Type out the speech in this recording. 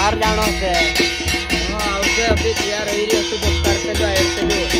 बाहर जाना से हां उसे अभी तैयार हो रही है तो बुक करते जो आए थे